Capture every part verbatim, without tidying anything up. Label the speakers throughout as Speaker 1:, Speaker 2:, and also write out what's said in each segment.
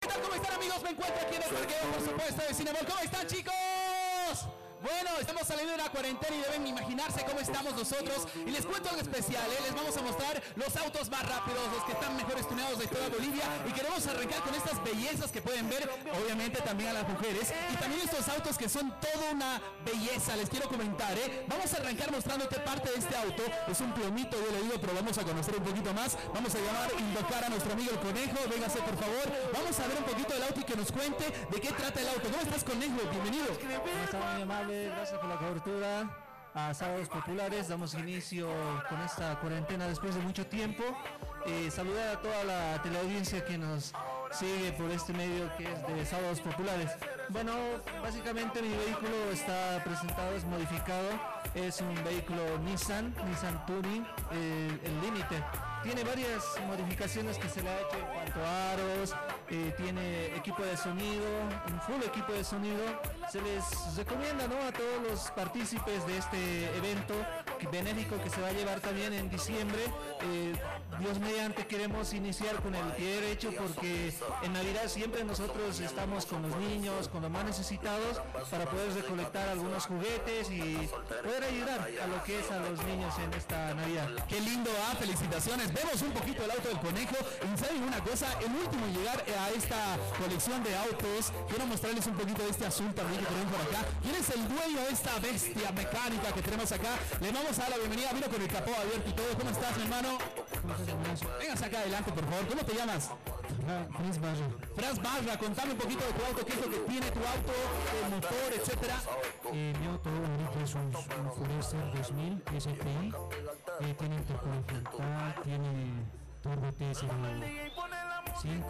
Speaker 1: ¿qué tal? ¿Cómo están, amigos? Me encuentro aquí en el parqueo, por supuesto, de Cinemol. ¿Cómo están, chicos? Bueno, estamos saliendo de la cuarentena y deben imaginarse cómo estamos nosotros. Y les cuento algo especial, ¿eh? Les vamos a mostrar los autos más rápidos, los que están mejores tuneados de toda Bolivia. Y queremos arrancar con estas bellezas que pueden ver, obviamente también a las mujeres. Y también estos autos que son toda una belleza, les quiero comentar, ¿eh? Vamos a arrancar mostrándote parte de este auto. Es un plomito, yo le digo, pero vamos a conocer un poquito más. Vamos a llamar, invocar a nuestro amigo el Conejo. Véngase, por favor. Vamos a ver un poquito del auto y que nos cuente de qué trata el auto. ¿Cómo estás, Conejo? Bienvenido.
Speaker 2: ¿Cómo está, muy amable? Gracias por la cobertura a Sábados Populares. Damos inicio con esta cuarentena después de mucho tiempo. Eh, saludar a toda la teleaudiencia que nos sigue por este medio que es de Sábados Populares. Bueno, básicamente mi vehículo está presentado, es modificado. Es un vehículo Nissan, Nissan Touring, eh, el límite. Tiene varias modificaciones que se le ha hecho en cuanto a aros, eh, tiene equipo de sonido, un full equipo de sonido. Se les recomienda, ¿no?, a todos los partícipes de este evento benéfico que se va a llevar también en diciembre. Eh, Dios mediante queremos iniciar con el pie derecho porque en Navidad siempre nosotros estamos con los niños, con los más necesitados, para poder recolectar algunos juguetes y poder ayudar a lo que es a los niños en esta Navidad.
Speaker 1: Qué lindo, ¿ah? Felicitaciones. Vemos un poquito el auto del Conejo. Y saben una cosa, el último en llegar a esta colección de autos, quiero mostrarles un poquito de este azul también que tenemos por acá. ¿Quién es el dueño de esta bestia mecánica que tenemos acá? Le vamos a dar la bienvenida. Vino con el capó abierto y todo. ¿Cómo estás, mi hermano? Vengas acá adelante, por favor. ¿Cómo te llamas?
Speaker 2: Franz Barra.
Speaker 1: Franz Barra, contame un poquito de tu auto, qué es lo que tiene tu auto, el motor, etcétera.
Speaker 3: Eh, mi auto ahorita es un, un Forester dos mil S T I, eh, tiene intercooler frontal, tiene turbo T S cinco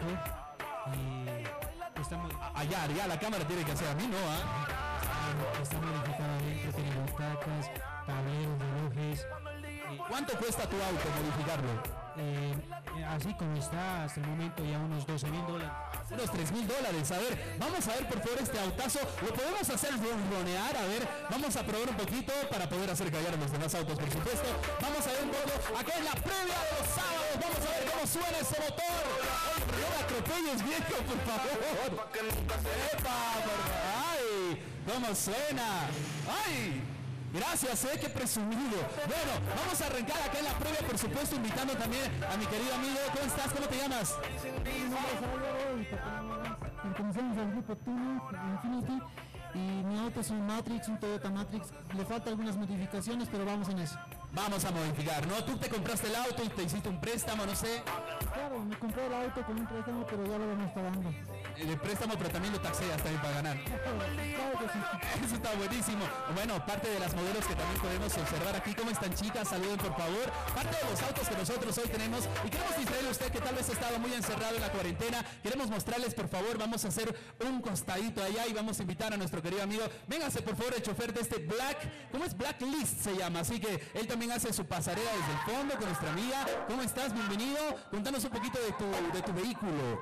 Speaker 3: y está,
Speaker 1: Allá, allá, la cámara tiene que hacer a mí, ¿no? ¿Ah?
Speaker 3: está, está modificado adentro, tiene butacas, tableros, relojes.
Speaker 1: ¿Cuánto cuesta tu auto modificarlo?
Speaker 3: Eh, eh, así como está hasta el momento ya unos doce mil dólares.
Speaker 1: Unos tres mil dólares. A ver, vamos a ver por favor este autazo. Lo podemos hacer ronronear. A ver, vamos a probar un poquito para poder hacer callar a los demás autos, por supuesto. Vamos a ver un poco. Acá es la previa de los sábados. Vamos a ver cómo suena ese motor. Oye, pero no me atropelles, viejo, por favor. ¡Epa! Por... ¡Ay! ¿Cómo suena? ¡Ay! Gracias, eh, qué presumido. Bueno, vamos a arrancar acá en la previa, por supuesto, invitando también a mi querido amigo. ¿Cómo estás? ¿Cómo te llamas?
Speaker 3: Mi nombre es Álvaro y pertenecemos al grupo Tuning Infinity y mi auto es un Matrix, un Toyota Matrix. Le faltan algunas modificaciones, pero vamos en eso.
Speaker 1: Vamos a modificar, ¿no? Tú te compraste el auto y te hiciste un préstamo, no sé.
Speaker 3: Claro, me compré el auto con un préstamo, pero ya lo vamos pagando.
Speaker 1: El préstamo, pero también lo taxeas también para ganar.
Speaker 3: Claro que sí.
Speaker 1: Eso está buenísimo. Bueno, parte de las modelos que también podemos observar aquí. ¿Cómo están, chicas? Saluden, por favor. Parte de los autos que nosotros hoy tenemos. Y queremos distraerle a usted que tal vez ha estado muy encerrado en la cuarentena. Queremos mostrarles, por favor, vamos a hacer un costadito allá y vamos a invitar a nuestro querido amigo. Véngase, por favor, el chofer de este Black. ¿Cómo es? Blacklist se llama. Así que él también hace su pasarela desde el fondo con nuestra amiga. ¿Cómo estás? Bienvenido. Contanos un poquito de tu, de tu vehículo.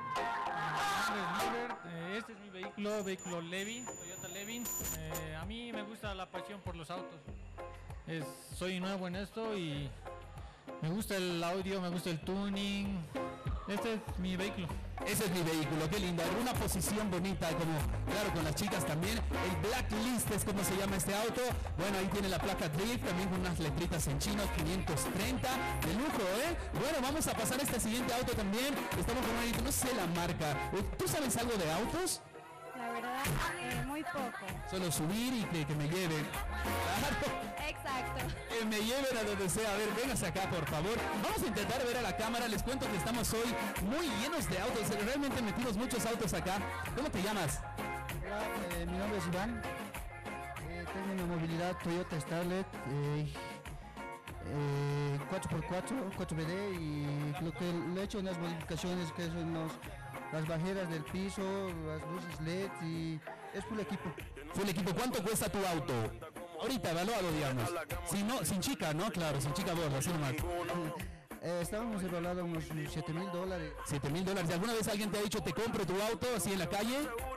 Speaker 4: Este es mi vehículo, vehículo Levin, Toyota Levin. Eh, a mí me gusta la pasión por los autos. Es, soy nuevo en esto y me gusta el audio, me gusta el tuning. Este es mi vehículo.
Speaker 1: Ese es mi vehículo, qué lindo. Alguna posición bonita, como claro, con las chicas también. El Blacklist es como se llama este auto. Bueno, ahí tiene la placa Drift, también con unas letritas en chino, quinientos treinta. De lujo, ¿eh? Bueno, vamos a pasar a este siguiente auto también. Estamos con una, no sé la marca. ¿Tú sabes algo de autos?
Speaker 5: La verdad, eh, muy poco.
Speaker 1: Solo subir y que, que me lleven. Claro.
Speaker 5: Exacto.
Speaker 1: Que me lleven a donde sea. A ver, véngase acá, por favor. Vamos a intentar ver a la cámara. Les cuento que estamos hoy muy llenos de autos. Realmente metimos muchos autos acá. ¿Cómo te llamas?
Speaker 2: Hola, eh, mi nombre es Iván. Eh, tengo una movilidad Toyota Starlet eh, eh, cuatro por cuatro, cuatro B D y lo que le he hecho unas modificaciones que son los, las bajeras del piso, las luces L E D y es full equipo.
Speaker 1: Full equipo. ¿Cuánto cuesta tu auto? Ahorita, evaluado, digamos. Si no, sin chica, ¿no? Claro, sin chica borra, así nomás.
Speaker 2: Eh, estábamos evaluados unos siete mil dólares.
Speaker 1: siete mil dólares. ¿Y alguna vez alguien te ha dicho te compro tu auto así en la calle?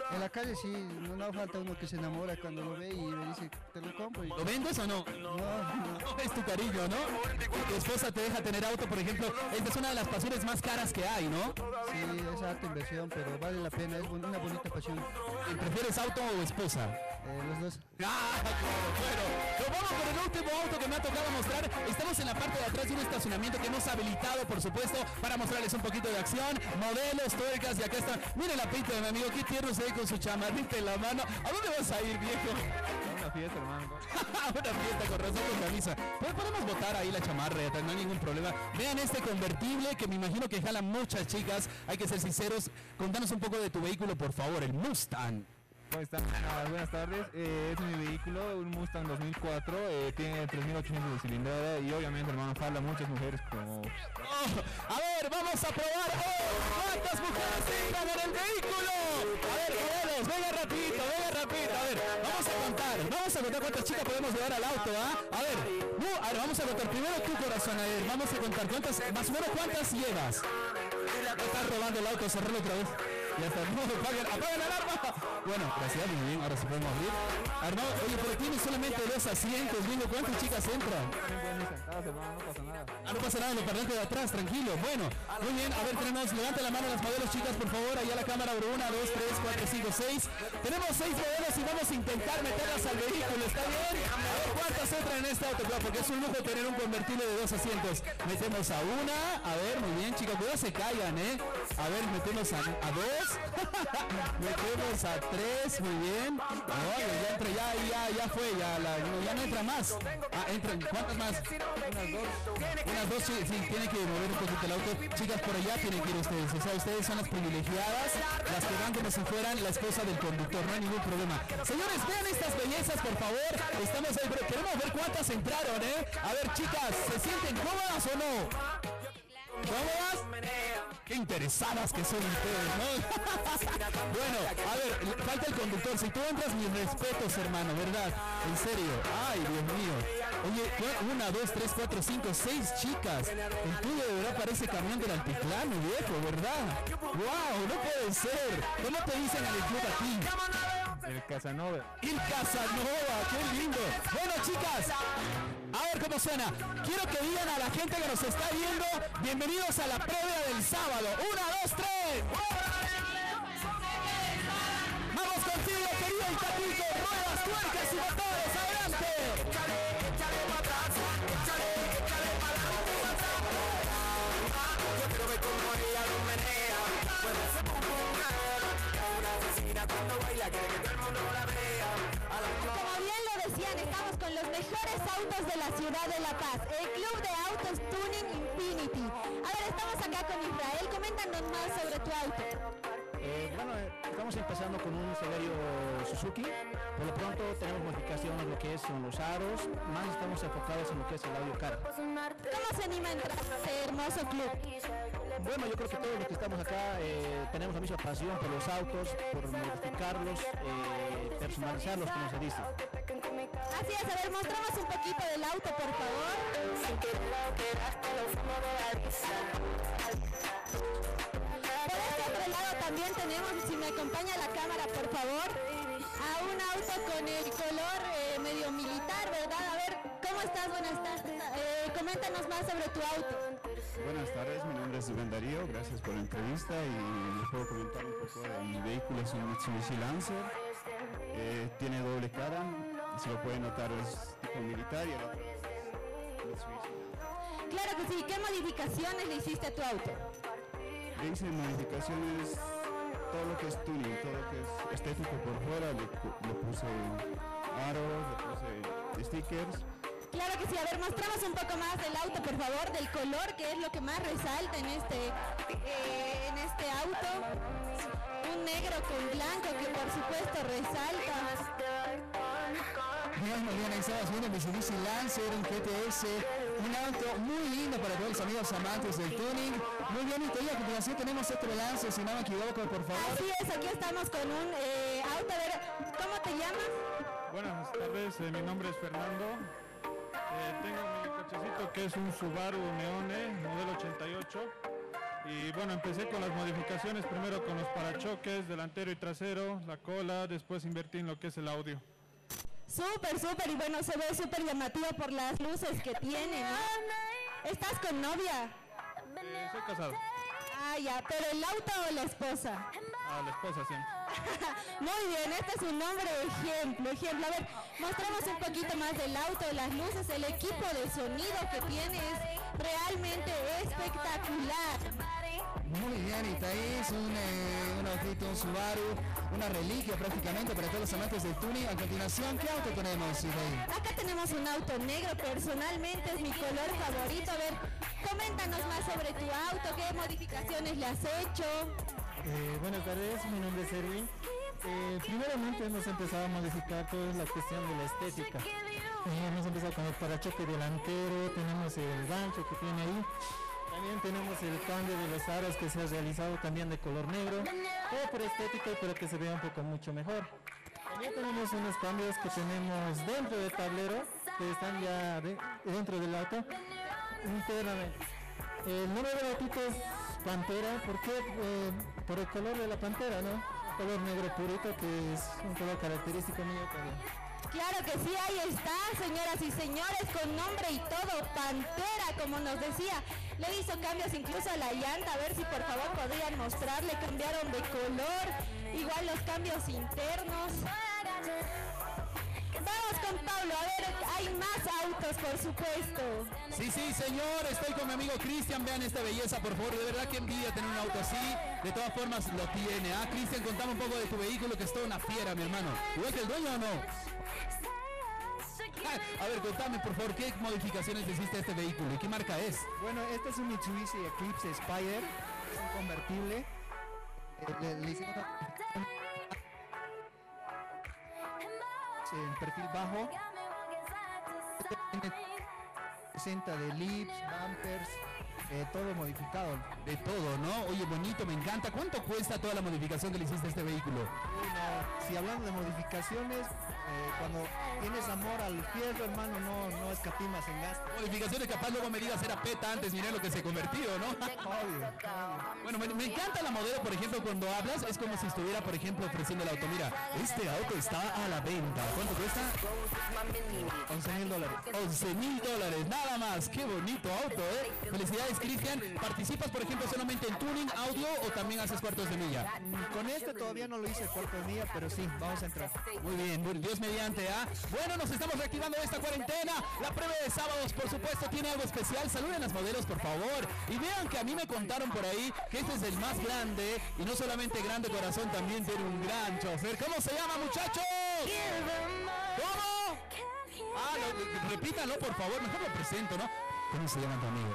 Speaker 6: En la calle sí, no, no falta uno que se enamora cuando lo ve y le dice, te lo compro. Y...
Speaker 1: ¿Lo vendes o no?
Speaker 6: No, no.
Speaker 1: Es tu cariño, ¿no? Si tu esposa te deja tener auto, por ejemplo, esta es una de las pasiones más caras que hay, ¿no?
Speaker 6: Sí, es alta inversión, pero vale la pena, es bon- una bonita pasión.
Speaker 1: ¿Prefieres auto o esposa?
Speaker 6: Eh, los dos.
Speaker 1: Ah, claro, bueno. Nos vamos con el último auto que me ha tocado mostrar. Estamos en la parte de atrás de un estacionamiento que hemos habilitado, por supuesto, para mostrarles un poquito de acción, modelos, tuercas, y acá está. Miren la pinta de mi amigo, qué tierno se ve con su chamarrita en la mano. ¿A dónde vas a ir, viejo?
Speaker 7: A una fiesta, hermano.
Speaker 1: Una fiesta con razón con camisa. Pues podemos botar ahí la chamarra, no hay ningún problema. Vean este convertible que me imagino que jala muchas chicas. Hay que ser sinceros. Contanos un poco de tu vehículo, por favor, el Mustang.
Speaker 7: ¿Cómo están? Ah, buenas tardes. Eh, este es mi vehículo, un Mustang dos mil cuatro. Eh, tiene tres mil ochocientos de cilindrada y obviamente, hermano, jala muchas mujeres como...
Speaker 1: Oh, a ver, vamos a probar. Oh, ¿cuántas mujeres entran en el vehículo? A ver, modelos, venga rapidito, venga rapidito. A ver, vamos a contar. Vamos a contar cuántas chicas podemos llevar al auto, ¿ah? A ver, no, a ver, vamos a contar. Primero tu corazón, a ver, vamos a contar. ¿Cuántas, más o menos cuántas llevas? Estás robando el auto, cerralo otra vez. Ya está, no, apaguen, apaguen la alarma. Bueno, gracias, muy bien, ahora se podemos abrir. Armado, oye, pero tiene solamente dos asientos, niño, ¿cuántas chicas entran?
Speaker 7: No pasa nada.
Speaker 1: Ah, no pasa nada, lo parlante de atrás, tranquilo. Bueno, muy bien, a ver, tenemos, levanta la mano las modelos, chicas, por favor, allá la cámara, una, dos, tres, cuatro, cinco, seis. Tenemos seis modelos y vamos a intentar meterlas al vehículo, ¿está bien? A ver cuántas entran en este auto, claro, porque es un lujo tener un convertible de dos asientos. Metemos a una, a ver, muy bien, chicos, cuidado, se callan, ¿eh? A ver, metemos a, a dos, metemos a tres, muy bien. Oye, ya entra, ya, ya, ya fue, ya, la, ya no entra más. Ah, entran, ¿cuántas más? Unas dos. Unas dos, sí, sí, tiene que mover un poquito el auto. Chicas, por allá tienen que ir ustedes. O sea, ustedes son las privilegiadas, las que van como si fueran la esposa del conductor, no hay ningún problema. Señores, vean estas bellezas, por favor. Estamos ahí, pero queremos ver cuántas entraron, ¿eh? A ver, chicas, ¿se sienten cómodas o no? ¿Cómodas? Qué interesadas que son ustedes, ¿no? Bueno, a ver, falta el conductor. Si tú entras, mis respetos, hermano, ¿verdad? En serio. Ay, Dios mío. Oye, una, dos, tres, cuatro, cinco, seis chicas. El tuyo de verdad parece camión del altiplano, viejo, ¿verdad? ¡Wow! No puede ser. ¿Cómo te dicen en el club a ti?
Speaker 7: El Casanova.
Speaker 1: El Casanova, qué lindo. Bueno, chicas, a ver cómo suena. Quiero que digan a la gente que nos está viendo, bienvenidos a la previa del sábado. Una, dos, tres. Vamos contigo, querido Itatico. Ruedas, tuercas y motores. Adelante.
Speaker 5: Como bien lo decían, estamos con los mejores autos de la ciudad de La Paz, el Club de Autos Tuning Infinity. A ver, estamos acá con Israel, coméntanos más sobre tu auto.
Speaker 8: Eh, bueno, eh, estamos empezando con un Celerio Suzuki. Por lo pronto tenemos modificaciones en lo que es en los aros, más estamos enfocados en lo que es el audio car.
Speaker 5: ¿Cómo se anima a entrar a este hermoso club?
Speaker 8: Bueno, yo creo que todos los que estamos acá eh, tenemos la misma pasión por los autos, por modificarlos, eh, personalizarlos, como se dice.
Speaker 5: Así es, a ver, mostramos un poquito del auto, por favor. Por este otro lado también tenemos, si me acompaña la cámara, por favor, a un auto con el color eh, medio militar, ¿verdad? A ver, ¿cómo estás? Buenas tardes. Eh, coméntanos más sobre tu auto.
Speaker 9: Buenas tardes, mi nombre es Rubén Darío, gracias por la entrevista y les puedo comentar un poco de mi vehículo. Es un Mitsubishi Lancer, eh, tiene doble cara, se lo pueden notar, es tipo militar y el otro es Mitsubishi.
Speaker 5: Claro que sí, ¿qué modificaciones le hiciste a tu auto?
Speaker 9: Le hice modificaciones, todo lo que es tuning, todo lo que es estético por fuera, le, le puse aros, le puse stickers.
Speaker 5: Claro que sí, a ver, mostramos un poco más del auto, por favor, del color, que es lo que más resalta en este, eh, en este auto. Un negro con blanco que por supuesto resalta.
Speaker 1: Bien, muy bien, ahí estamos viendo el Mitsubishi Lancer, un G T S, un auto muy lindo para todos los amigos amantes del tuning. Muy bien, y todavía a continuación tenemos otro Lancer, si no me equivoco, por favor.
Speaker 5: Así es, aquí estamos con un eh, auto, a ver, ¿cómo te llamas?
Speaker 7: Buenas tardes, eh, mi nombre es Fernando. Eh, tengo mi cochecito que es un Subaru Neone, modelo ochenta y ocho.
Speaker 10: Y bueno, empecé con las modificaciones, primero con los parachoques, delantero y trasero, la cola, después invertí en lo que es el audio.
Speaker 5: Súper, súper, y bueno, se ve súper llamativo por las luces que tiene, ¿no? ¿Estás con novia?
Speaker 10: Eh, soy casado.
Speaker 5: Ah, ya, ¿pero el auto o la esposa?
Speaker 10: A la esposa siempre.
Speaker 5: Muy bien, este es un nombre ejemplo, ejemplo. A ver, mostramos un poquito más del auto, las luces, el equipo de sonido que tiene es realmente espectacular.
Speaker 1: Muy bien, Itaí es un, eh, un autito, un Subaru, una reliquia prácticamente para todos los amantes del tuning. A continuación, ¿qué auto tenemos, Itaí?
Speaker 5: Acá tenemos un auto negro, personalmente es mi color favorito. A ver, coméntanos más sobre tu auto, qué modificaciones le has hecho.
Speaker 3: Eh, buenas tardes, mi nombre es Erwin. Eh, primeramente hemos empezado a modificar toda la cuestión de la estética. Eh, hemos empezado con el parachoque delantero, tenemos el gancho que tiene ahí. También tenemos el cambio de los aros que se ha realizado también de color negro. Todo por estética y para que se vea un poco mucho mejor. También tenemos unos cambios que tenemos dentro del tablero, que están ya de, dentro del auto, internamente. El nombre del autito es Pantera, ¿por qué? Eh, por el color de la pantera, ¿no? Un color negro purito que es un color característico mío también.
Speaker 5: Claro que sí, ahí está, señoras y señores, con nombre y todo, Pantera, como nos decía. Le hizo cambios incluso a la llanta, a ver si por favor podrían mostrarle, cambiaron de color, igual los cambios internos. Vamos con Pablo, a ver, hay más autos, por supuesto.
Speaker 1: Sí, sí, señor, estoy con mi amigo Cristian, vean esta belleza, por favor, de verdad que envidia tener un auto así, de todas formas lo tiene. Ah, Cristian, contame un poco de tu vehículo, que es toda una fiera, mi hermano. ¿Igual que el dueño o no? Ah, a ver, contame, por favor, ¿qué modificaciones le hiciste a este vehículo y qué marca es?
Speaker 6: Bueno, este es un Mitsubishi Eclipse Spider, es un convertible. Eh, le, le hicimos en perfil bajo. Tiene sesenta de lips, bumpers, eh, todo modificado.
Speaker 1: De todo, ¿no? Oye, bonito, me encanta. ¿Cuánto cuesta toda la modificación que le hiciste a este vehículo?
Speaker 6: Bueno, si hablando de modificaciones, eh, cuando tienes amor al fierro, hermano, no, no escatimas en gasto.
Speaker 1: Modificaciones capaz luego me digas era peta antes, miré lo que se convirtió, ¿no?
Speaker 6: Obvio, obvio.
Speaker 1: Bueno, me, me encanta la modelo, por ejemplo, cuando hablas, es como si estuviera, por ejemplo, ofreciendo el auto. Mira, este auto está a la venta. ¿Cuánto cuesta?
Speaker 6: once mil dólares.
Speaker 1: once mil dólares, nada más. Qué bonito auto, ¿eh? Felicidades, Cristian. ¿Participas, por ejemplo, solamente en tuning, audio o también haces cuartos de milla?
Speaker 6: Con este todavía no lo hice cuarto de milla, pero sí, vamos a entrar.
Speaker 1: Muy bien, muy- Dios mediante, ¿ah? Bueno, nos estamos reactivando esta cuarentena. La prueba de sábados, por supuesto, tiene algo especial. Saluden las modelos, por favor. Y vean que a mí me contaron por ahí que este es el más grande. Y no solamente grande corazón, también tiene un gran chofer. ¿Cómo se llama, muchachos? ¿Cómo? Ah, lo- repítanlo, por favor. Mejor lo presento, ¿no? ¿Cómo se llama tu amigo?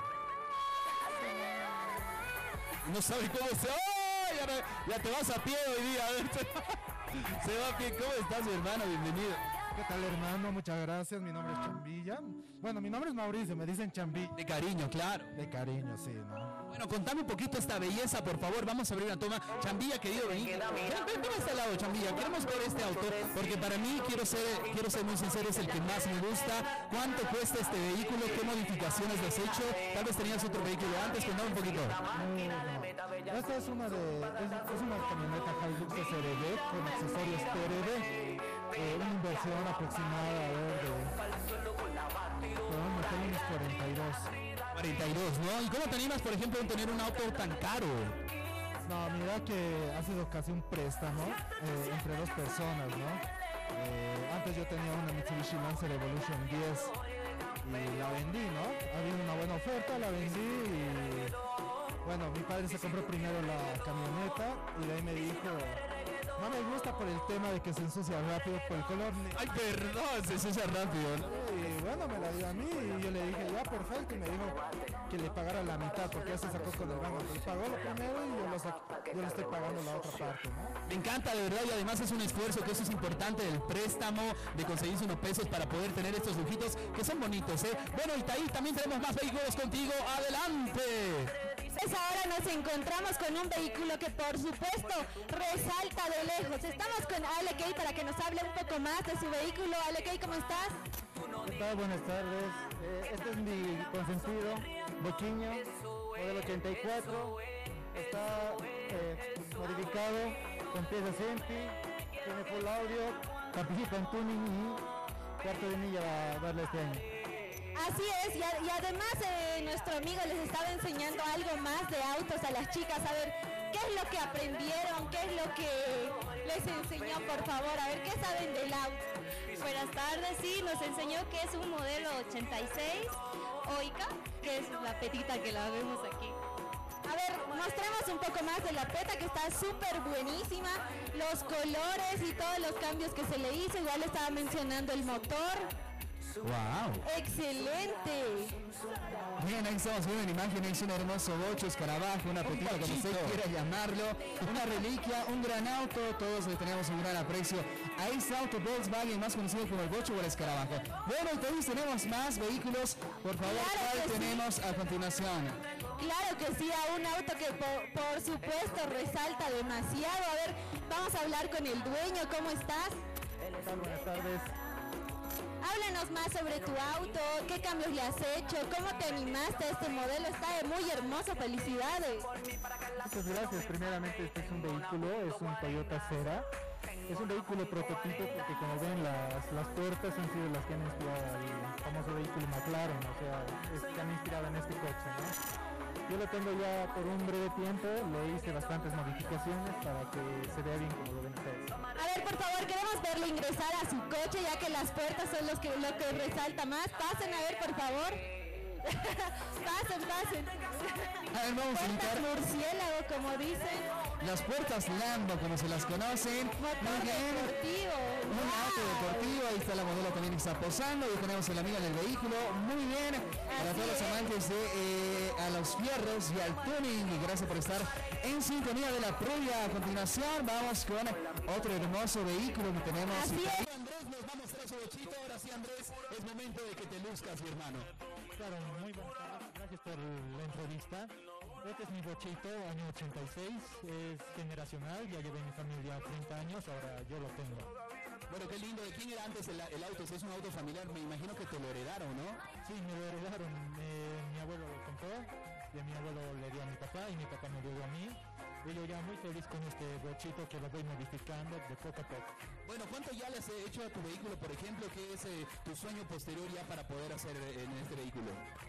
Speaker 1: No sabe cómo se... ¡Oh! Ya, no- ya te vas a pie hoy día. A ver, se va a pie. ¿Cómo estás, mi hermano? Bienvenido.
Speaker 11: ¿Qué tal, hermano? Muchas gracias. Mi nombre es Chambilla. Bueno, mi nombre es Mauricio, me dicen Chambilla.
Speaker 1: De cariño, claro.
Speaker 11: De cariño, sí, ¿no?
Speaker 1: Bueno, contame un poquito esta belleza, por favor. Vamos a abrir una toma. Chambilla, querido, vení. Ven, ven, ven a este lado, Chambilla. Queremos ver este auto, porque para mí, quiero ser, quiero ser muy sincero, es el que más me gusta. ¿Cuánto cuesta este vehículo? ¿Qué modificaciones le has hecho? Tal vez tenías otro vehículo antes, contame un poquito.
Speaker 11: No. Esta es una de es, es una camioneta Hilux S R D con accesorios T R D. Eh, una inversión aproximada a ver, de bueno, unos cuarenta y dos.
Speaker 1: cuarenta y dos, ¿no? ¿Y cómo te animas, por ejemplo, en tener un auto tan caro?
Speaker 11: No, mira que ha sido casi un préstamo eh, entre dos personas, ¿no? Eh, antes yo tenía una Mitsubishi Lancer Evolution diez y la vendí, ¿no? Había una buena oferta, la vendí y bueno, mi padre se compró primero la camioneta y de ahí me dijo, no me gusta por el tema de que se ensucia rápido por el color negro.
Speaker 1: Ay, perdón, se ensucia rápido, ¿no?
Speaker 11: Y bueno, me la dio a mí y yo le dije, ya, perfecto, y me dijo que le pagara la mitad porque ya se sacó con el banco. Él pagó lo primero y yo lo, sac- yo le estoy pagando la otra parte, ¿no?
Speaker 1: Me encanta, de verdad, y además es un esfuerzo, que eso es importante, del préstamo, de conseguirse unos pesos para poder tener estos lujitos, que son bonitos, ¿eh? Bueno, Itaí, también tenemos más vehículos contigo, ¡adelante!
Speaker 5: Pues ahora nos encontramos con un vehículo que por supuesto resalta de lejos. Estamos con Ale Kay para que nos hable un poco más de su vehículo. Ale Kay, ¿cómo estás?
Speaker 3: ¿Qué tal? Buenas tardes. Eh, este es mi consentido, Boquiño, modelo ochenta y cuatro.
Speaker 11: está eh, modificado con piezas Senti, tiene full audio, participa en tuning y cuarto de milla va a darle este año.
Speaker 5: Así es, y, a- y además eh, nuestro amigo les estaba enseñando algo más de autos a las chicas, a ver qué es lo que aprendieron, qué es lo que les enseñó, por favor, a ver qué saben del auto.
Speaker 12: Buenas tardes, sí, nos enseñó que es un modelo ochenta y seis Oica, que es la petita que la vemos aquí.
Speaker 5: A ver, mostremos un poco más de la peta que está súper buenísima, los colores y todos los cambios que se le hizo, igual estaba mencionando el motor.
Speaker 1: ¡Wow!
Speaker 5: ¡Excelente!
Speaker 1: Bien, ahí estamos viendo en imágenes un hermoso bocho, escarabajo, una petita, como usted quiera llamarlo, una reliquia, un gran auto, todos le tenemos un gran aprecio a este auto Volkswagen, más conocido como el bocho o el escarabajo. Bueno, entonces tenemos más vehículos, por favor,
Speaker 5: Claro
Speaker 1: ¿cuál
Speaker 5: que sí.
Speaker 1: tenemos a continuación?
Speaker 5: Claro que sí, a un auto que por, por supuesto resalta demasiado. A ver, vamos a hablar con el dueño, ¿cómo estás?
Speaker 11: ¿Qué tal? Buenas tardes.
Speaker 5: Háblanos más sobre tu auto, qué cambios le has hecho, cómo te animaste a este modelo, está muy hermoso, felicidades.
Speaker 11: Muchas gracias. Primeramente, este es un vehículo, es un Toyota Cera. Es un vehículo prototipo porque, como ven, las, las puertas han sido las que han inspirado al famoso vehículo McLaren, o sea, es que han inspirado en este coche, ¿no? Yo lo tengo ya por un breve tiempo, le hice bastantes modificaciones para que se vea bien como lo ven ustedes.
Speaker 5: A ver, por favor, queremos verlo ingresar a su coche, ya que las puertas son los que, lo que resalta más. Pasen, a ver, por favor. pasen, pasen.
Speaker 1: A ver, vamos a
Speaker 5: Puertas
Speaker 1: invitar
Speaker 5: murciélago, como dicen.
Speaker 1: las puertas Lambo, como se las conocen. Muy bien.
Speaker 5: Deportivo.
Speaker 1: Un auto deportivo, ahí está la modelo también que está posando, y tenemos el amigo en el vehículo, muy bien, para
Speaker 5: Así
Speaker 1: todos los
Speaker 5: es.
Speaker 1: amantes de eh, a los fierros y al tuning, y gracias por estar en sintonía de la previa. A continuación vamos con otro hermoso vehículo que tenemos.
Speaker 5: Así es.
Speaker 1: Andrés nos va a mostrar su bochito, ahora sí Andrés, es momento de que te luzcas, mi hermano.
Speaker 3: Claro, muy buenas tardes, gracias por la entrevista. Este es mi bochito, año ochenta y seis, es generacional, ya llevé en mi familia treinta años, ahora yo lo tengo.
Speaker 1: Bueno, qué lindo, ¿de quién era antes el, el auto? Si es un auto familiar, me imagino que te lo heredaron, ¿no?
Speaker 3: Sí, me lo heredaron, eh, mi abuelo lo compró, y a mi abuelo le dio a mi papá y mi papá me lo dio a mí. Y yo ya muy feliz con este bochito que lo voy modificando de poco a poco.
Speaker 1: Bueno, ¿cuánto ya le has hecho a tu vehículo, por ejemplo? ¿Qué es eh, tu sueño posterior ya para poder hacer eh, en este vehículo?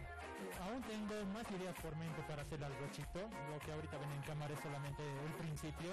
Speaker 3: Aún tengo más ideas por mente para hacer al bochito, lo que ahorita ven en cámara es solamente el principio.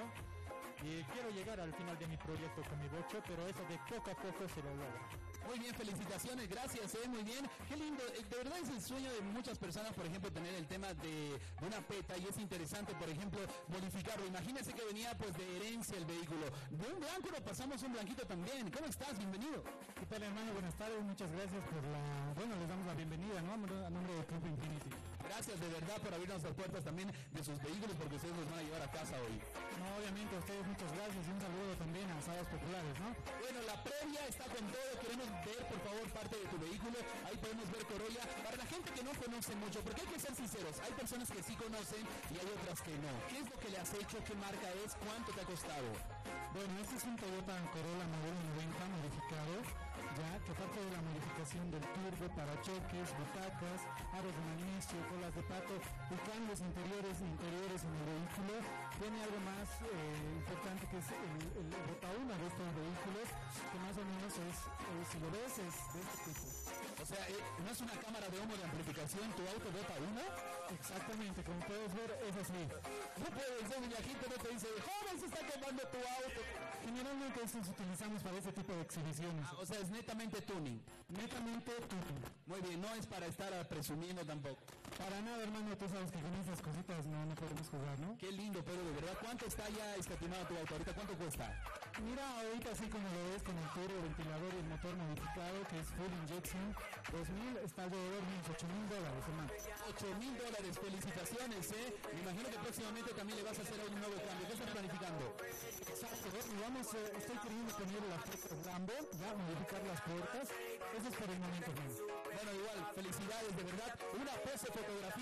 Speaker 3: Y quiero llegar al final de mi proyecto con mi bocho, pero eso de poco a poco se lo logra.
Speaker 1: Muy bien, felicitaciones, gracias, eh, muy bien. Qué lindo, eh, de verdad es el sueño de muchas personas, por ejemplo, tener el tema de, de una peta, y es interesante, por ejemplo, modificarlo. Imagínense que venía pues de herencia el vehículo. De un blanco lo pasamos a un blanquito también. ¿Cómo estás? Bienvenido.
Speaker 3: ¿Qué tal, hermano? Buenas tardes, muchas gracias por la... Bueno, les damos la bienvenida, ¿no? A nombre de Club Infinity.
Speaker 1: Gracias de verdad por abrirnos las puertas también de sus vehículos, porque ustedes los van a llevar a casa hoy.
Speaker 3: No, obviamente a ustedes muchas gracias y un saludo también a Asados Populares, ¿no?
Speaker 1: Bueno, la previa está con todo. Queremos ver, por favor, parte de tu vehículo. Ahí podemos ver Corolla. Para la gente que no conoce mucho, porque hay que ser sinceros, hay personas que sí conocen y hay otras que no. ¿Qué es lo que le has hecho? ¿Qué marca es? ¿Cuánto te ha costado?
Speaker 3: Bueno, este es un Toyota Corolla modelo noventa modificado, ya que aparte de la modificación del turbo, parachoques, butacas, aros de magnesio, colas de pato y cambios interiores e interiores en el vehículo, tiene algo más eh, importante que es el, el rotaúna de estos vehículos, que más o menos es, eh, si lo ves, es de este tipo.
Speaker 1: O sea, eh, ¿no es una cámara de humo de amplificación? ¿Tu auto bota una?
Speaker 3: Exactamente, como puedes ver, es así.
Speaker 1: No puede ser, la gente no te dice, joven, se está quemando tu auto.
Speaker 3: Generalmente estos utilizamos para este tipo de exhibiciones.
Speaker 1: Ah, o sea, es netamente tuning.
Speaker 3: Netamente tuning.
Speaker 1: Muy bien, no es para estar ah, presumiendo tampoco.
Speaker 3: Para nada, hermano, tú sabes que con esas cositas no, no podemos jugar, ¿no?
Speaker 1: Qué lindo, pero de verdad, ¿cuánto está ya escatimado tu auto? ¿Ahorita cuánto cuesta?
Speaker 3: Mira, ahorita así como lo ves, con el turbo, ventilador y el motor modificado, que es full injection dos mil, está alrededor de unos ocho mil dólares, hermano.
Speaker 1: ocho mil dólares, felicitaciones, ¿eh? Me imagino que próximamente también le vas a hacer un nuevo cambio. ¿Qué estás planificando?
Speaker 3: Exacto, y vamos, eh, estoy queriendo poner las puertas Lambo, ya modificar las puertas, eso es por el momento, hermano.
Speaker 1: Bueno, igual, felicidades, de verdad. Una pose fotografía a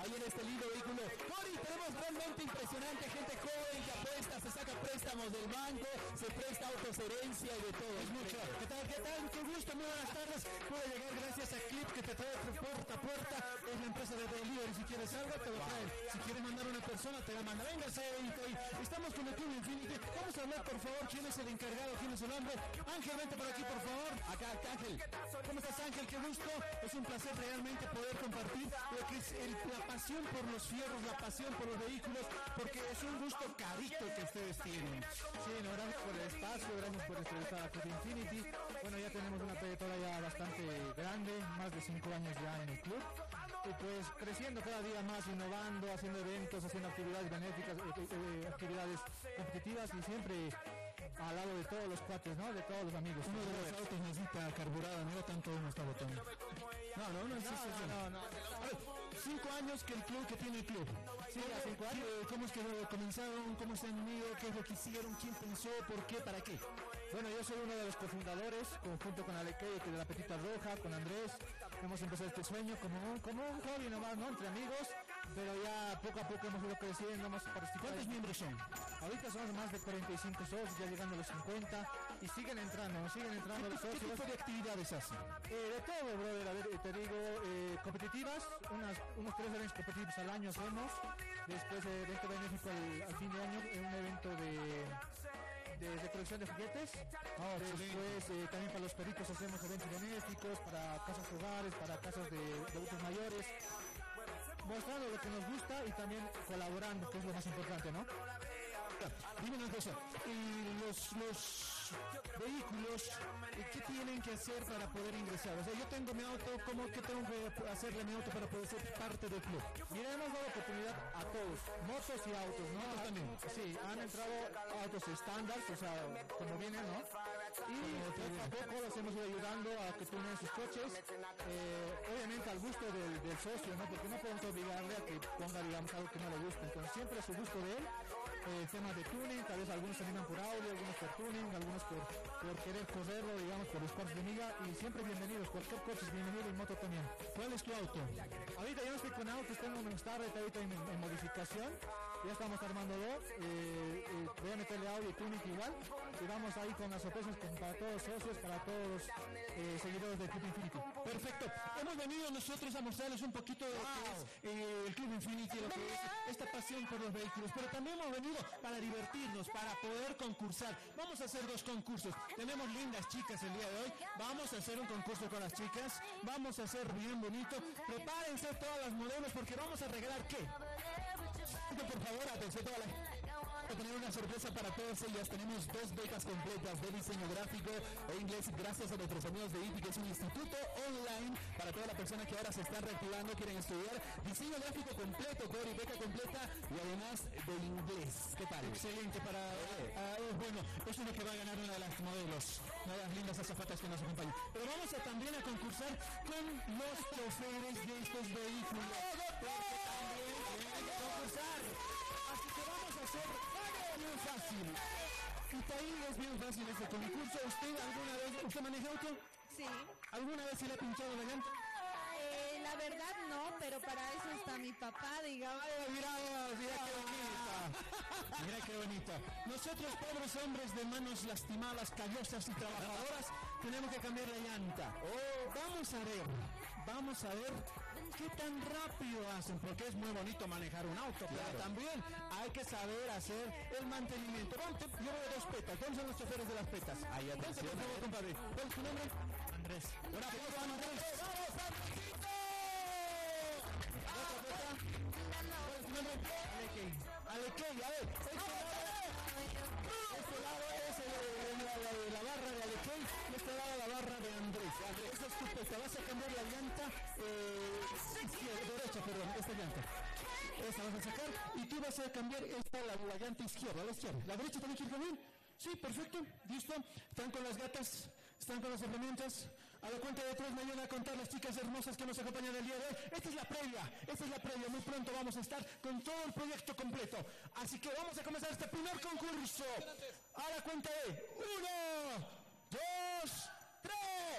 Speaker 1: ahí en este lindo vehículo. Cori, tenemos realmente impresionante gente joven que apuesta, se saca préstamos del banco, se presta autos, herencia y de todo.
Speaker 13: Es mucho. ¿Qué tal? ¿Qué tal? Qué gusto, muy buenas tardes. Puede llegar gracias a Clip que te trae puerta a puerta. Es la empresa de delivery. Si quieres algo, te lo trae. Si quieres mandar a una persona, te la manda. Véngase, estamos con el Club Infinity. Vamos a hablar, por favor, quién es el encargado, quién es el hombre. Ángel, vente por aquí, por favor.
Speaker 1: Acá, acá, Ángel.
Speaker 13: ¿Cómo estás, Ángel? Qué gusto. Es un placer realmente poder compartir lo que es el, la pasión por los fierros, la pasión por los vehículos, porque es un gusto carito que ustedes tienen.
Speaker 11: Sí, no, gracias por el espacio, gracias por entrevistar a Club Infinity. Bueno, ya tenemos una trayectoria ya bastante grande, más de cinco años ya en el club. Y pues creciendo cada día más, innovando, haciendo eventos, haciendo actividades benéficas, eh, eh, actividades competitivas y siempre al lado de todos los cuates, ¿no? De todos los amigos.
Speaker 13: Uno de los autos necesita carburada, no tanto uno está botando. No, no, no, no, no, no, no. A ver, cinco años que el club, que tiene el club.
Speaker 11: Sí, ya cinco años.
Speaker 13: ¿Cómo es que comenzaron? ¿Cómo se han unido? ¿Qué es lo que hicieron? ¿Quién pensó? ¿Por qué? ¿Para qué?
Speaker 11: Bueno, yo soy uno de los cofundadores, junto con Alequei, que de la Petita Roja, con Andrés. Hemos empezado este sueño como un, como un hobby nomás, ¿no? Entre amigos, pero ya poco a poco hemos ido creciendo, hemos participado.
Speaker 13: ¿Cuántos miembros son?
Speaker 11: Ahorita somos más de cuarenta y cinco socios, ya llegando a los cincuenta, y siguen entrando, siguen entrando los socios.
Speaker 13: ¿Qué tipo de actividades hacen?
Speaker 11: Eh, de todo, brother, a ver, te digo, eh, competitivas, unas, unos tres eventos competitivos al año hacemos, después eh, evento benéfico al, al fin de año, eh, un evento de... De, de colección de juguetes. Oh, después eh, también para los perritos hacemos eventos benéficos, para casas hogares, para casas de, de adultos mayores, mostrando lo que nos gusta y también colaborando, que es lo más importante, ¿no?
Speaker 13: Dime una cosa, y los, los vehículos, ¿qué tienen que hacer para poder ingresar? O sea, yo tengo mi auto, ¿cómo que tengo que hacerle a mi auto para poder ser parte del club?
Speaker 11: Mira, hemos dado oportunidad a todos, motos y autos, ¿no?
Speaker 13: Motos también.
Speaker 11: Sí, han entrado autos estándar, o sea, como vienen, ¿no? Y poco a poco los hemos ido ayudando a que tunen sus coches, eh, obviamente al gusto del, del socio, ¿no? Porque no podemos obligarle a que ponga, digamos, algo que no le guste, entonces siempre es el gusto de él. Eh, temas de tuning, tal vez algunos se animan por audio, algunos por tuning, algunos por, por querer correrlo, digamos, por los cuartos de miga, y siempre bienvenidos, cualquier coche es bienvenido y moto también.
Speaker 13: ¿Cuál es tu auto?
Speaker 11: Ahorita yo no estoy con autos, tengo un Starlet ahorita en, en modificación, ya estamos armándolo, eh, eh, voy a meterle audio y tuning igual, y vamos ahí con las sorpresas con, para todos los socios, para todos los eh, seguidores del Club Infinity.
Speaker 13: Perfecto, hemos venido nosotros a mostrarles un poquito de lo que es eh, el Club Infinity, lo que es esta pasión por los vehículos, pero también hemos venido para divertirnos, para poder concursar. Vamos a hacer dos concursos. Tenemos lindas chicas el día de hoy. Vamos a hacer un concurso con las chicas. Vamos a hacer bien bonito. Prepárense todas las modelos porque vamos a regalar ¿qué? Por favor, atención todas las... a tener una sorpresa para todas ellas. Tenemos dos becas completas de diseño gráfico e inglés gracias a nuestros amigos de I P I, que es un instituto online para toda la persona que ahora se está reactivando, quieren estudiar diseño gráfico completo, Cori, beca completa y además del inglés. ¿Qué tal? Excelente para... Uh, uh, bueno, eso es lo que va a ganar una de las modelos, una de las lindas azafatas que nos acompañan. Pero vamos a también a concursar con los choferes de estos vehículos. Porque también hay que concursar. Así que vamos a hacer bien fácil. Y ahí es bien fácil este concurso. ¿Usted alguna vez, usted maneja auto?
Speaker 5: Sí.
Speaker 13: ¿Alguna vez se le ha pinchado la llanta?
Speaker 5: Eh, la verdad no, pero para eso está mi papá, digamos.
Speaker 13: Ay, mira, mira qué bonita. Mira qué bonita. Nosotros, pobres hombres de manos lastimadas, callosas y trabajadoras, tenemos que cambiar la llanta. Oh, vamos a ver, vamos a ver qué tan rápido hacen, porque es muy bonito manejar un auto, claro, pero también hay que saber hacer el mantenimiento. Vamos, yo veo dos petas. ¿Dónde son los choferes de las petas? Ahí, atención, por favor, compadre. ¿Cuál es tu nombre? Andrés. Un aplauso a Andrés. ¡Vamos, Andresito! ¿Otra peta? ¿Cuál es tu nombre? Alequei. Alequei, a ver. Este lado es el, la, la, la barra de Alequei y este lado la barra de Andrés. Andrés, esa es tu pesta. Vas a cambiar la llanta eh, izquierda, derecha, perdón, esta llanta. Esta vas a sacar y tú vas a cambiar esta, la, la llanta izquierda, la izquierda. ¿La derecha también quiere cambiar? Sí, perfecto, listo. Están con las gatas, están con las herramientas. A la cuenta de tres me ayudan a contar las chicas hermosas que nos acompañan el día de hoy. Esta es la previa, esta es la previa. Muy pronto vamos a estar con todo el proyecto completo. Así que vamos a comenzar este primer concurso. A la cuenta de uno, dos, tres.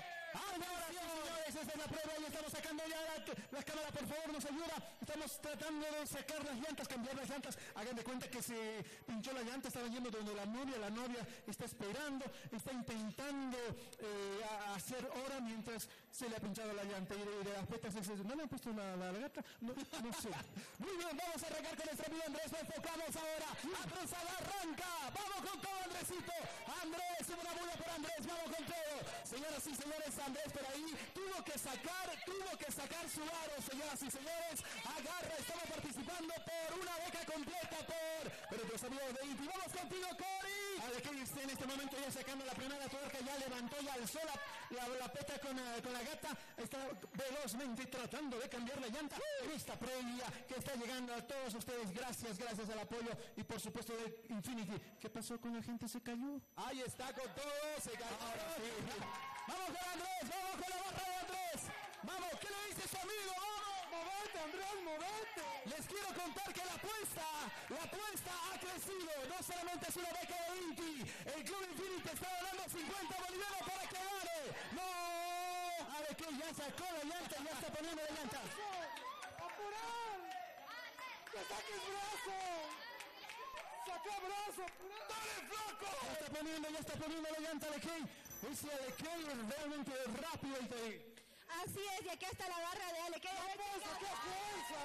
Speaker 13: Ahora sí, señores, esta es la prueba y estamos sacando ya la, la cámara, por favor, nos ayuda. Estamos tratando de sacar las llantas, cambiar las llantas. Hagan de cuenta que se pinchó la llanta, estaban yendo donde la novia, la novia está esperando, está intentando eh, a, a hacer hora mientras se le ha pinchado la llanta. Y de, de las petas, ¿no le han puesto la, la, la gata? No, no sé. Muy bien, vamos a arrancar con nuestro amigo Andrés, nos enfocamos ahora. Atrasada, arranca. Vamos con todo, Andresito. Andrés, una bulla por Andrés, vamos con todo. Señoras y señores, Andrés por ahí tuvo que sacar, tuvo que sacar su aro, señoras y señores. Agarra, estamos participando por una beca completa por, por nuestros amigos de I N T I. Vamos contigo, Cori. A ver, que esté en este momento ya sacando la primera tuerca, ya levantó, ya alzó la, la, la peta con, uh, con la gata. Está velozmente tratando de cambiar la llanta en esta previa que está llegando a todos ustedes. Gracias, gracias al apoyo y por supuesto de Infinity. ¿Qué pasó con la gente? ¿Se cayó?
Speaker 1: Ahí está con todo, se cayó.
Speaker 13: Ahora sí. Vamos con Andrés, vamos con la barra de Andrés. Vamos, ¿qué le dice su amigo? Vamos, movete, Andrés, movete. Les quiero contar que la apuesta, la apuesta ha crecido. No solamente es una beca de I N T I. El Club Infinity está dando cincuenta bolivianos para que gane. ¡No! A ver, que ya sacó la llanta, ya está poniendo la llanta.
Speaker 14: ¡Apurar! ¡Que saques brazo! ¡Saca brazo!
Speaker 13: ¡Dale, flaco! Ya está poniendo, ya está poniendo la llanta de Key. Ese de Key es realmente rápido y te...
Speaker 5: Así es, y aquí está la barra de Ale. ¿Qué
Speaker 14: fuerza, qué fuerza!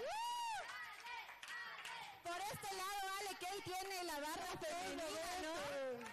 Speaker 5: Por este lado, Ale Kay tiene la barra femenina, ¿no?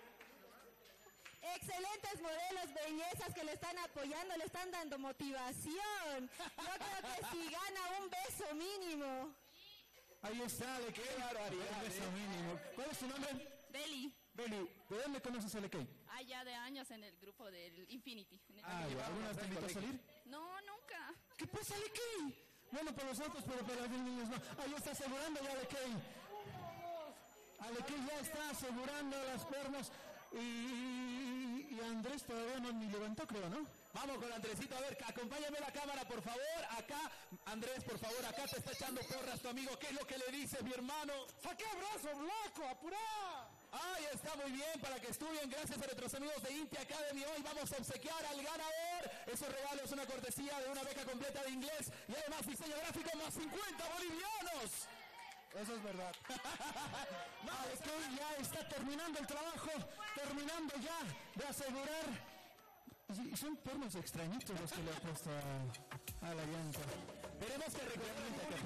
Speaker 5: Excelentes modelos, bellezas que le están apoyando, le están dando motivación. Yo creo que si gana un beso mínimo.
Speaker 13: Ahí está, Ale Kay. Qué barbaridad. Un beso mínimo. ¿Cuál es tu nombre?
Speaker 15: Beli.
Speaker 13: Beli, ¿de dónde conoces a Ale Kay?
Speaker 15: Ah, ya de años en el grupo del Infinity. En el
Speaker 13: Ah, ya. ¿Alguna vez te invitó a salir?
Speaker 15: No, nunca.
Speaker 13: ¿Qué pasa, Ale Kay? Bueno, para los otros, pero para los niños no. Ahí está asegurando ya Ale Kay. Ale Kay ya está asegurando las piernas. Y, y Andrés todavía no ni levantó, creo, ¿no?
Speaker 1: Vamos con Andresito, a ver, acompáñame la cámara, por favor. Acá, Andrés, por favor, acá te está echando porras tu amigo. ¿Qué es lo que le dices, mi hermano?
Speaker 14: ¡Saqué brazo, blanco! ¡Apurá!
Speaker 1: Ahí está, muy bien, para que estudien. Gracias a nuestros amigos de I N T I Academy. Hoy vamos a obsequiar al ganador. Esos regalos, una cortesía de una beca completa de inglés y además diseño gráfico más cincuenta bolivianos.
Speaker 6: Eso es verdad.
Speaker 13: Ale Kay ya está terminando el trabajo, terminando ya de asegurar. Y son formas extrañitos los que le ha puesto a, a la llanta.
Speaker 1: Tenemos que recordar que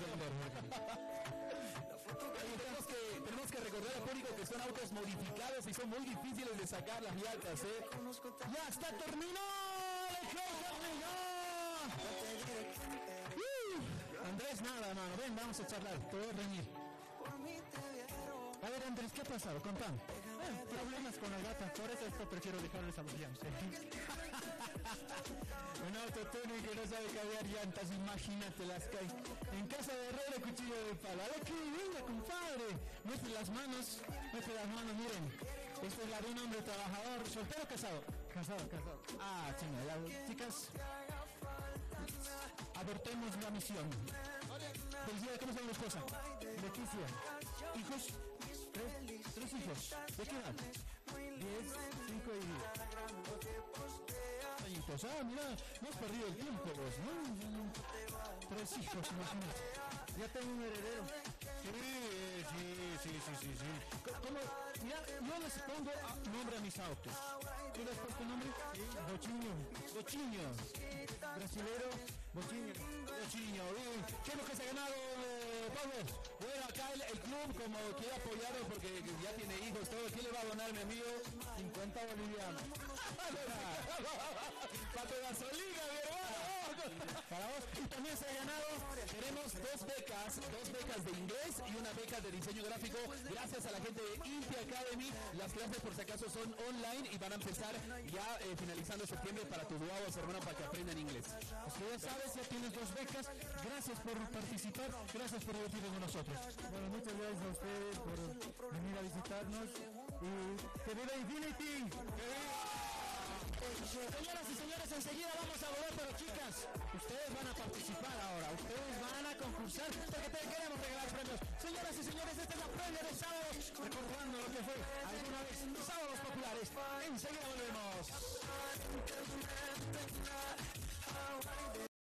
Speaker 1: tenemos que, tenemos que recordar al público que son autos modificados y son muy difíciles de sacar las llantas, ¿eh?
Speaker 13: ¡Ya está terminado! ¡Ale Kay terminó! Uh, Andrés, nada, hermano. Ven, vamos a charlar. Te voy a reñir. A ver, Andrés, ¿qué ha pasado? Contame.
Speaker 8: Eh, problemas con la gata. Por eso esto prefiero dejarles a los llams.
Speaker 13: Un autotune que no sabe cambiar llantas, imagínate las que hay. En casa de Herrera, cuchillo de palo. ¡Ale Kay, venga, compadre! Muestre las manos, muestre las manos, miren. Esta es la de un hombre trabajador, soltero o casado.
Speaker 8: Casado, casado.
Speaker 13: Ah, chinga, ya, chicas. Abortemos la misión. Felicidades, ¿cómo se llama la esposa? Leticia. ¿Hijos? Tres, tres hijos. ¿De qué edad? Diez, cinco y diez. Añitos. Ah, mira, no has perdido el tiempo vos, ¿no? Tres hijos, imagínate.
Speaker 8: Ya tengo un heredero.
Speaker 13: Sí, sí, sí, sí, sí, sí. ¿Cómo? Mira, yo les pongo nombre a mis autos. ¿Tú les pones tu nombre?
Speaker 8: Sí. Bochiño.
Speaker 13: Bochiño.
Speaker 8: Brasilero. Bochiño.
Speaker 13: Bochiño, bien. ¿Qué es lo que se ha ganado, eh, Pablo? Bueno, acá el, el club como quiere apoyarlo porque ya tiene hijos, todo. ¿Quién le va a donar, mi amigo?
Speaker 8: cincuenta bolivianos.
Speaker 13: Para tu gasolina, mi hermano. Para vos. Y también se ha ganado, tenemos dos becas, dos becas de inglés y una beca de diseño gráfico gracias a la gente de I N T I Academy. Las clases por si acaso son online y van a empezar ya eh, finalizando septiembre para tus guaguas, hermano, para que aprendan inglés. Así ya sabes, ya tienes dos becas. Gracias por participar, gracias por divertirte con nosotros.
Speaker 8: Bueno, muchas gracias a ustedes por venir a visitarnos. Y que viva Infinity.
Speaker 13: Señoras y señores, enseguida vamos a volver, pero chicas, ustedes van a participar ahora, ustedes van a concursar porque te queremos regalar premios. Señoras y señores, esta es la previa de sábados, recordando lo que fue alguna vez Sábados Populares. Enseguida volvemos.